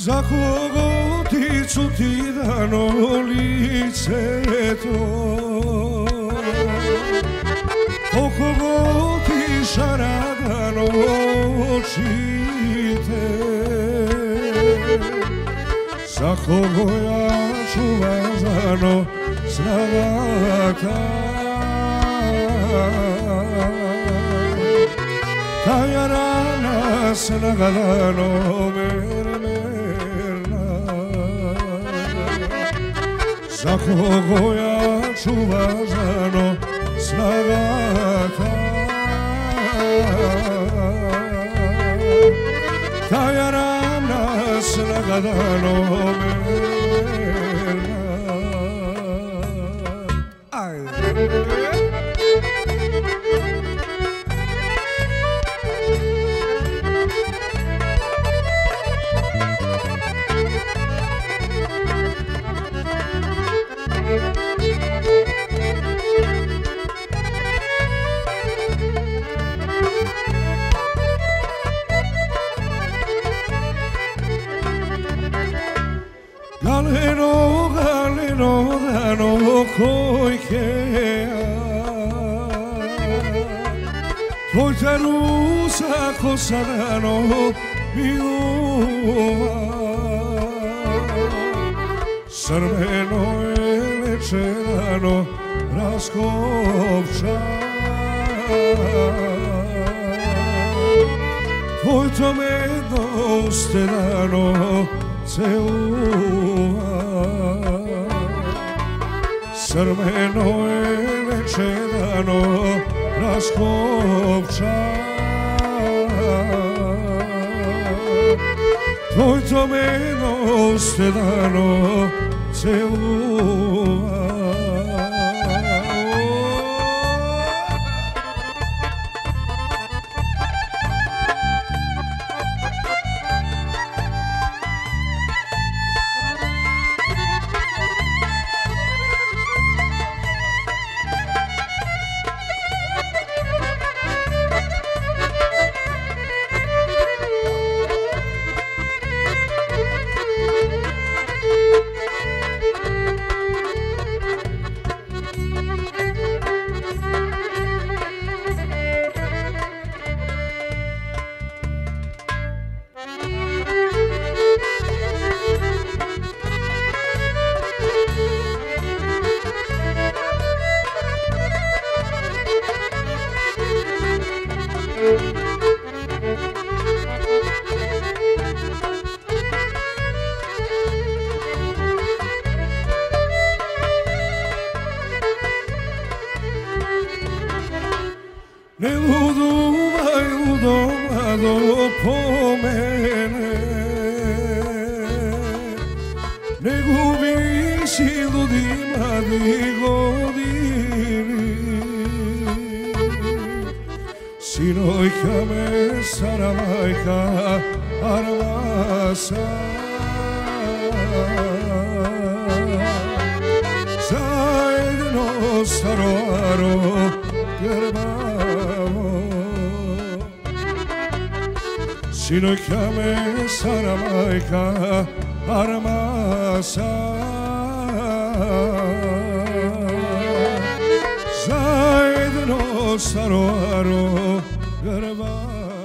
Za kogo ti ću ti dano lice to, o kogo ti šaradano očite, za kogo ja čuvam zano snagata. Kaja rana snagadano mermerna, za kogo ja čuvam zano snagata. Kaja rana snagadano mermerna. Galeno, galeno, dano kojkea, tvoj tarusa kosa dano milova, crveno je leče dano raskopča, tvoj to mednost dano celuva, crveno je leče dano raskopča, tvoj to mednost dano celuva. Ne luduvaj ludomado po mene, ne gubi si ludi mladi godini, sinojka me stara majka armasa, zajedno staro aro grbavo, sinojka me stara majka armasa, zajedno staro aro grbavo.